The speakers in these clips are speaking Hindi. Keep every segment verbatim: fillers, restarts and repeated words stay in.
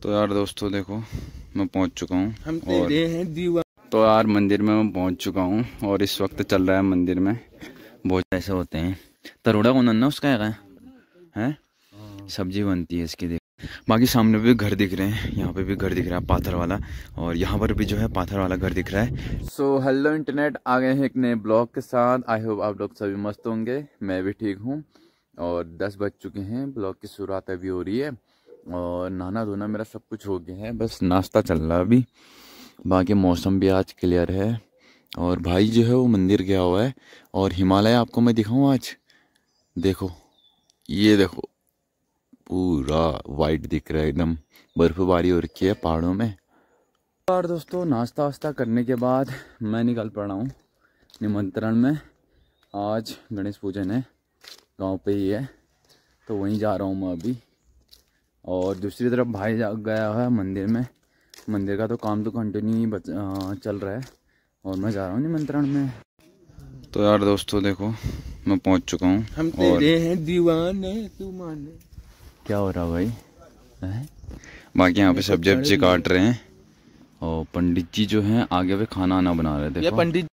तो यार दोस्तों देखो मैं पहुंच चुका हूँ हम तेरे हैं दीवाने। तो यार मंदिर में मैं पहुंच चुका हूँ और इस वक्त चल रहा है मंदिर में भोज ऐसे होते हैं। तरोड़ा कौन ना उसका है, है? सब्जी बनती है इसकी। देख बाकी सामने भी घर दिख रहे हैं, यहाँ पे भी घर दिख रहा है पाथर वाला, और यहाँ पर भी जो है पाथर वाला घर दिख रहा है। सो हेलो इंटरनेट, आ गए हैं एक नए ब्लॉग के साथ। आई होप आप लोग सभी मस्त होंगे, मैं भी ठीक हूँ। और दस बज चुके हैं, ब्लॉग की शुरुआत अभी हो रही है और नहाना धोना मेरा सब कुछ हो गया है, बस नाश्ता चल रहा है अभी। बाकी मौसम भी आज क्लियर है और भाई जो है वो मंदिर गया हुआ है। और हिमालय आपको मैं दिखाऊँ आज, देखो ये देखो पूरा वाइट दिख रहा है, एकदम बर्फबारी हो रखी है पहाड़ों में। और दोस्तों नाश्ता वास्ता करने के बाद मैं निकल पड़ा हूँ निमंत्रण में। आज गणेश पूजन है, गांव पे ही है, तो वहीं जा रहा हूँ मैं अभी। और दूसरी तरफ भाई जा गया है मंदिर में, मंदिर का तो काम तो कंटिन्यू चल रहा है और मैं जा रहा हूँ निमंत्रण में। तो यार दोस्तों देखो मैं पहुँच चुका हूँ। हम तेरे हैं दीवाने तू माने। क्या हो रहा भाई है? बाकी यहाँ पे सब्जी वब्जी काट रहे हैं और पंडित जी जो हैं आगे पे खाना आना बना रहे थे। ये पंडित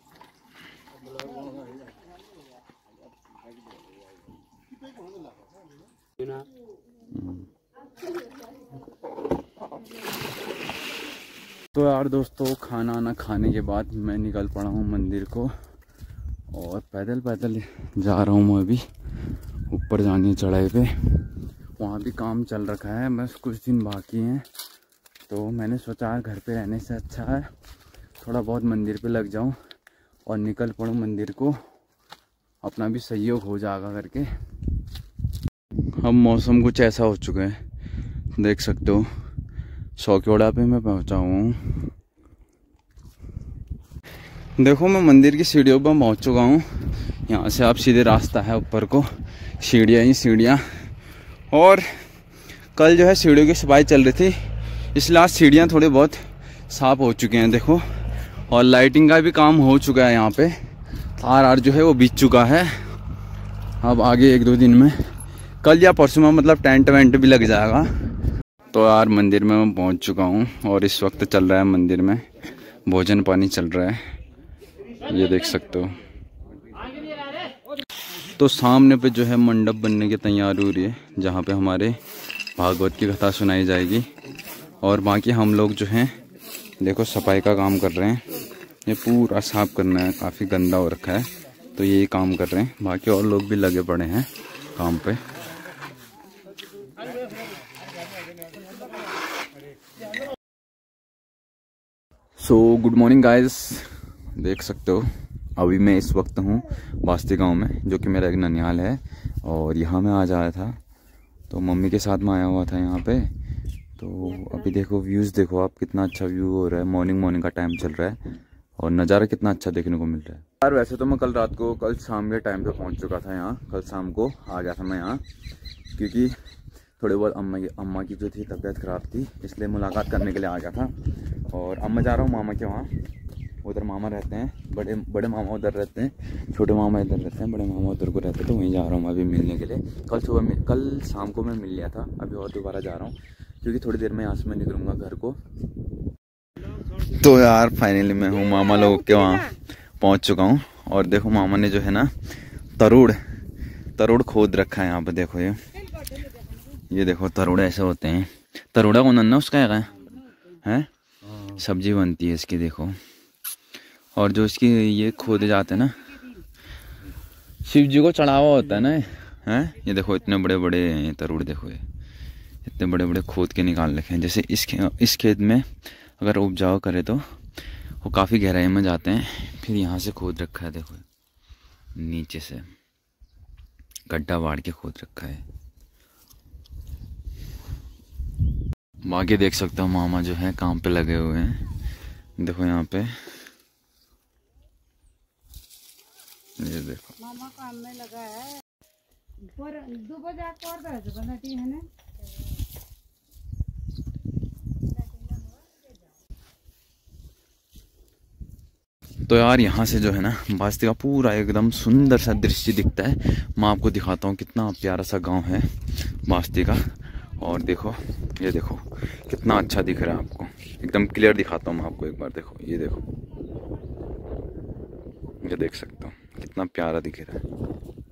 तो यार दोस्तों खाना आना खाने के बाद मैं निकल पड़ा हूँ मंदिर को और पैदल पैदल जा रहा हूँ मैं अभी ऊपर जाने चढ़ाई पे। वहाँ भी काम चल रखा है, बस कुछ दिन बाकी हैं, तो मैंने सोचा घर पे रहने से अच्छा है थोड़ा बहुत मंदिर पे लग जाऊँ और निकल पड़ूँ मंदिर को, अपना भी सहयोग हो जाएगा करके। अब मौसम कुछ ऐसा हो चुका है, देख सकते हो सौक्योड़ा पे मैं पहुँचा हूँ। देखो मैं मंदिर की सीढ़ियों पर पहुँच चुका हूँ। यहाँ से आप सीधे रास्ता है ऊपर को, सीढ़ियाँ ही सीढ़ियाँ। और कल जो है सीढ़ियों की सफाई चल रही थी, इसलिए आज सीढ़ियाँ थोड़ी बहुत साफ हो चुकी हैं देखो। और लाइटिंग का भी काम हो चुका है, यहाँ पे तार आर जो है वो बीत चुका है। अब आगे एक दो दिन में, कल या परसों में मतलब टेंट वेंट भी लग जाएगा। तो यार मंदिर में मैं पहुँच चुका हूँ और इस वक्त चल रहा है मंदिर में भोजन पानी चल रहा है, ये देख सकते हो। तो सामने पे जो है मंडप बनने की तैयारी हो रही है, जहाँ पे हमारे भागवत की कथा सुनाई जाएगी। और बाकी हम लोग जो हैं देखो सफाई का काम कर रहे हैं, ये पूरा साफ करना है, काफ़ी गंदा हो रखा है, तो यही काम कर रहे हैं। बाकी और लोग भी लगे पड़े हैं काम पे। सो गुड मॉर्निंग गाइस, देख सकते हो अभी मैं इस वक्त हूँ बास्ती गांव में, जो कि मेरा एक ननिहाल है। और यहाँ मैं आज आया था तो मम्मी के साथ में आया हुआ था यहाँ पे। तो अभी देखो व्यूज़ देखो आप, कितना अच्छा व्यू हो रहा है, मॉर्निंग मॉर्निंग का टाइम चल रहा है और नज़ारा कितना अच्छा देखने को मिल रहा है यार। वैसे तो मैं कल रात को, कल शाम के टाइम पे पहुँच चुका था यहाँ, कल शाम को आ गया था मैं यहाँ, क्योंकि थोड़ी बहुत अम्मा की अम्मा की जो थी तबीयत ख़राब थी, इसलिए मुलाकात करने के लिए आ गया था। और अब मैं जा रहा हूँ मामा के वहाँ, उधर मामा रहते हैं, बड़े बड़े मामा उधर रहते हैं, छोटे मामा इधर रहते हैं, बड़े मामा उधर को रहते हैं, तो वहीं जा रहा हूँ मैं अभी मिलने के लिए। कल सुबह में, कल शाम को मैं मिल लिया था, अभी और दोबारा जा रहा हूँ क्योंकि थोड़ी देर में यहाँ से मैं निकलूँगा घर को। तो यार फाइनली मैं हूँ मामा लोगों के वहाँ पहुँच चुका हूँ। और देखो मामा ने जो है ना तरुड़ तरुड़ खोद रखा है यहाँ पे, देखो ये ये देखो तरुड़ ऐसे होते हैं। तरुड़ा कौन अन्ना उसका है, है? सब्जी बनती है इसकी देखो। और जो इसकी ये खोदे जाते हैं ना, शिव जी को चढ़ावा होता है ना, हैं? ये देखो इतने बड़े बड़े तरुड़, देखो ये इतने बड़े बड़े खोद के निकाल रखे हैं। जैसे इस खे, इस खेत में अगर उपजाऊ करे तो वो काफ़ी गहराई में जाते हैं, फिर यहाँ से खोद रखा है, देखो नीचे से गड्ढा वाड़ के खोद रखा है। बाकी देख सकते हो मामा जो है काम पे लगे हुए हैं, देखो यहाँ पे ये देखो मामा काम में लगा है। पर दो बजे और बैठ बनती है ना। तो यार यहाँ से जो है ना बास्ती का पूरा एकदम सुंदर सा दृश्य दिखता है। मैं आपको दिखाता हूँ कितना प्यारा सा गांव है बास्ती का। और देखो ये देखो कितना अच्छा दिख रहा है आपको, एकदम क्लियर दिखाता हूँ मैं आपको एक बार। देखो ये देखो, ये देख सकते हो कितना प्यारा दिख रहा है।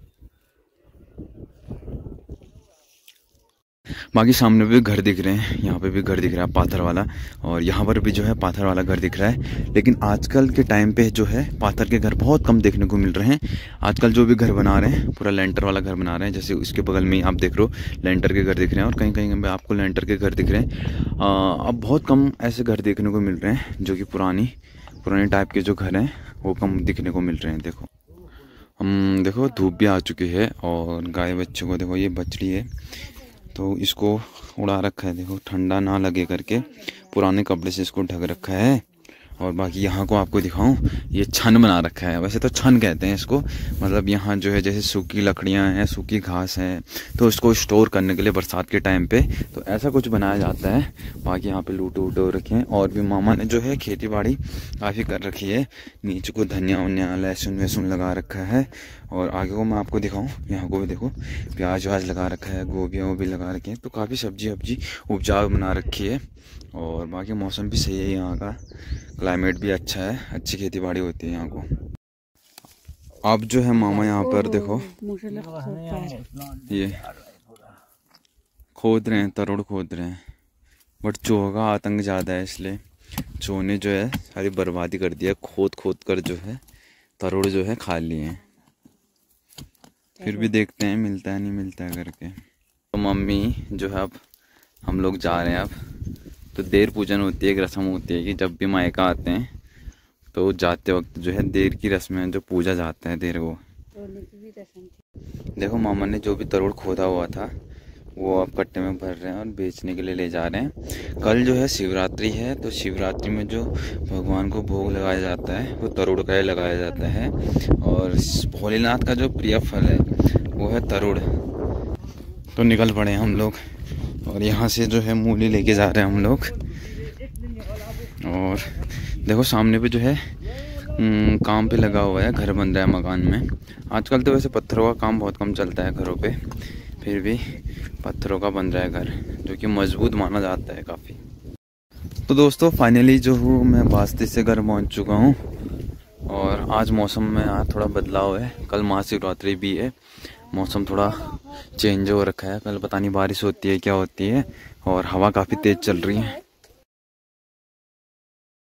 बाकी सामने भी घर दिख रहे हैं, यहाँ पे भी घर दिख रहा है पाथर वाला, और यहाँ पर भी जो है पाथर वाला घर दिख रहा है। लेकिन आजकल के टाइम पे जो है पाथर के घर बहुत कम देखने को मिल रहे हैं। आजकल जो भी घर बना रहे हैं पूरा लेंटर वाला घर बना रहे हैं। जैसे उसके बगल में ही आप देख रहे हो लेंटर के घर दिख रहे हैं, और कहीं कहीं पे आपको लेंटर के घर दिख रहे हैं। आ, अब बहुत कम ऐसे घर देखने को मिल रहे हैं जो कि पुरानी पुराने टाइप के जो घर हैं वो कम दिखने को मिल रहे हैं। देखो हम देखो धूप भी आ चुकी है, और गाय बच्चों को देखो ये बछड़ी है तो इसको उड़ा रखा है, देखो ठंडा ना लगे करके पुराने कपड़े से इसको ढक रखा है। और बाकी यहाँ को आपको दिखाऊं, ये छन बना रखा है, वैसे तो छन कहते हैं इसको। मतलब यहाँ जो है जैसे सूखी लकड़ियाँ हैं, सूखी घास है, तो इसको स्टोर करने के लिए बरसात के टाइम पे तो ऐसा कुछ बनाया जाता है। बाकी यहाँ पे लूट वूट रखे हैं, और भी मामा ने जो है खेती बाड़ी काफ़ी कर रखी है। नीचे को धनिया वनिया लहसुन वहसुन लगा रखा है, और आगे को मैं आपको दिखाऊँ, यहाँ को भी देखो प्याज व्याज लगा रखा है, गोभी वोभी लगा रखे हैं, तो काफ़ी सब्जी वब्जी उपजाऊ बना रखी है। और बाकी मौसम भी सही है, यहाँ का क्लाइमेट भी अच्छा है, अच्छी खेती बाड़ी होती है यहाँ को। अब जो है मामा यहाँ पर देखो ये खोद रहे हैं, तरोड़ खोद रहे हैं, बट चूहों का आतंक ज़्यादा है, इसलिए चूहों ने जो है सारी बर्बादी कर दिया, खोद खोद कर जो है तरोड़ जो है खा लिए हैं। फिर भी देखते हैं मिलता है नहीं मिलता है करके। तो मम्मी जो है अब हम लोग जा रहे हैं। अब तो देर पूजन होती है, एक रस्म होती है कि जब भी मायका आते हैं तो जाते वक्त जो है देर की रस्म है जो पूजा जाता है देर को। देखो मामा ने जो भी तरोड़ खोदा हुआ था वो अब कट्टे में भर रहे हैं और बेचने के लिए ले जा रहे हैं। कल जो है शिवरात्रि है, तो शिवरात्रि में जो भगवान को भोग लगाया जाता है वो तरोड़ का ही लगाया जाता है, और भोलेनाथ का जो प्रिय फल है वो है तरोड़। तो निकल पड़े हम लोग, और यहाँ से जो है मूली लेके जा रहे हैं हम लोग। और देखो सामने पे जो है काम पे लगा हुआ है, घर बन रहा है मकान में। आजकल तो वैसे पत्थरों का काम बहुत कम चलता है घरों पे, फिर भी पत्थरों का बन रहा है घर, जो कि मजबूत माना जाता है काफ़ी। तो दोस्तों फाइनली जो हूँ मैं बास्ती से घर पहुँच चुका हूँ, और आज मौसम में आज थोड़ा बदलाव है। कल महाशिवरात्रि भी है, मौसम थोड़ा चेंज हो रखा है। कल पता नहीं बारिश होती है क्या होती है, और हवा काफ़ी तेज़ चल रही है।